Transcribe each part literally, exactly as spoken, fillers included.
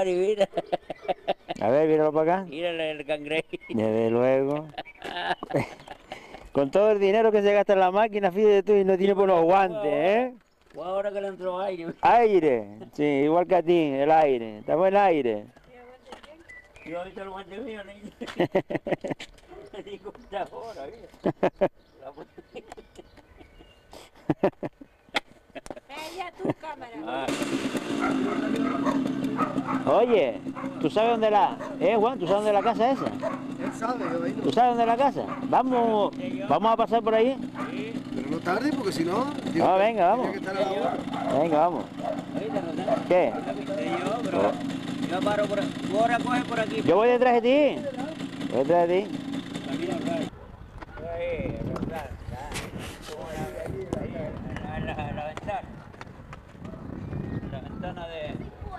Mari, mira. A ver, míralo para acá. Mira el cangrejo. Desde luego. Con todo el dinero que se gasta en la máquina, fíjate tú, y no tiene por los guantes, ¿eh? O ahora que le entró aire. Aire, sí, igual que a ti, el aire. Estamos en aire. Yo ahorita lo guante mío, ¿no? Ni cuenta ahora, mira. La Ella tu cámara. Ah, Oye, ¿tú sabes dónde la... Eh, Juan, ¿tú sabes dónde la casa es esa? Él sabe, yo ahí ¿Tú sabes dónde es la casa? Vamos, vamos a pasar por ahí. Pero no tarde, porque si no... Ah, venga, vamos. Tiene que estar a la hora. Venga, vamos. ahorita no está. ¿Qué? Lo avisé yo, pero yo paro por aquí. Tú ahora coge por aquí. Yo voy detrás de ti. Voy detrás de ti. Camina, right. Ahí, ¿verdad? A la, a la ventana. La ventana de...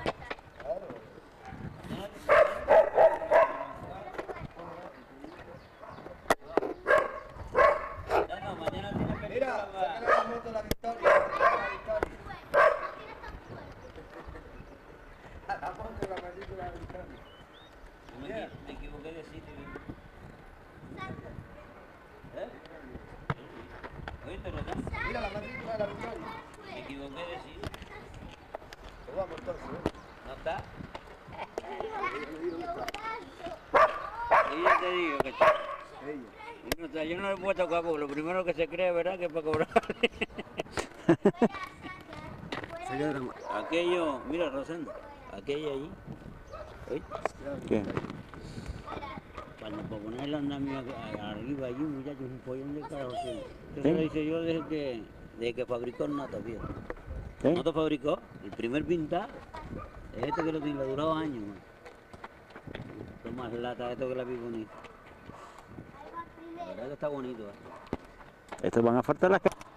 No, no, mañana tiene película. Mira, va. sácale la moto a la Victoria. La Victoria. La moto de la película de la Victoria. Me, equi- me equivoqué de sitio. ¿Eh? ¿Oíste, Rosán? Mira la matrícula de la Victoria. Me equivoqué de sitio. Pues vamos entonces, ¿eh? ¿No está? Y yo te digo que está. Ella. Y no está. Yo no le puedo tocar porque lo primero que se cree, ¿verdad? Que es para cobrar. Señora, Aquello, mira, Rosendo, aquello allí. ¿Oíste? ¿Qué? Cuando para poner el andamio a- arriba allí, muchachos, un pollón de carajo. Eso ¿Sí? se lo hice yo desde que, desde que fabricó el Nota, fíjate. ¿Sí? Nota fabricó el primer pintado. Es este que lo tiene, le duró años, man. Esto más lata, esto que la vi bonita. La verdad que está bonito, ¿eh? Estos van a faltar las... ca-